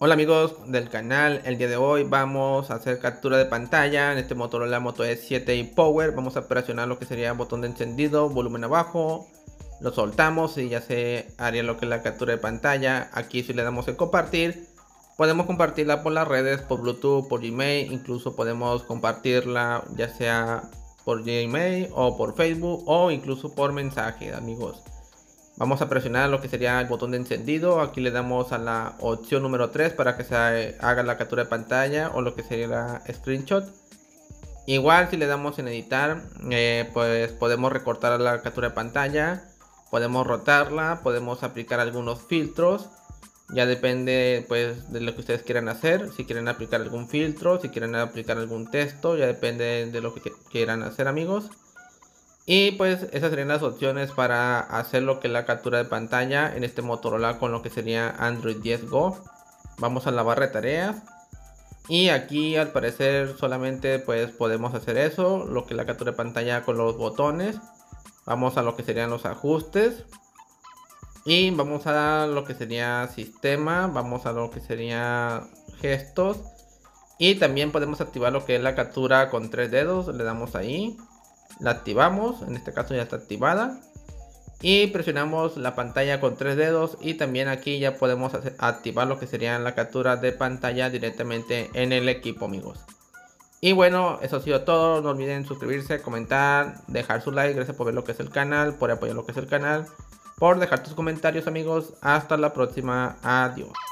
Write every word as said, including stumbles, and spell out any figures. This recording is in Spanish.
Hola amigos del canal, el día de hoy vamos a hacer captura de pantalla en este Motorola Moto E siete y Power. Vamos a presionar lo que sería el botón de encendido, volumen abajo, lo soltamos y ya se haría lo que es la captura de pantalla. Aquí si le damos en compartir, podemos compartirla por las redes, por Bluetooth, por Gmail, incluso podemos compartirla ya sea por Gmail o por Facebook o incluso por mensaje, amigos. Vamos a presionar lo que sería el botón de encendido. Aquí le damos a la opción número tres para que se haga la captura de pantalla o lo que sería la screenshot. Igual si le damos en editar, eh, pues podemos recortar la captura de pantalla, podemos rotarla, podemos aplicar algunos filtros. Ya depende pues de lo que ustedes quieran hacer. Si quieren aplicar algún filtro, si quieren aplicar algún texto, ya depende de lo que quieran hacer, amigos. Y pues esas serían las opciones para hacer lo que es la captura de pantalla en este Motorola con lo que sería Android diez Go. Vamos a la barra de tareas y aquí al parecer solamente pues podemos hacer eso, lo que es la captura de pantalla con los botones. Vamos a lo que serían los ajustes y vamos a lo que sería sistema, vamos a lo que sería gestos y también podemos activar lo que es la captura con tres dedos. Le damos ahí, la activamos, en este caso ya está activada y presionamos la pantalla con tres dedos y también aquí ya podemos hacer, activar lo que sería la captura de pantalla directamente en el equipo, amigos. Y bueno, eso ha sido todo. No olviden suscribirse, comentar, dejar su like. Gracias por ver lo que es el canal, por apoyar lo que es el canal, por dejar tus comentarios, amigos. Hasta la próxima, adiós.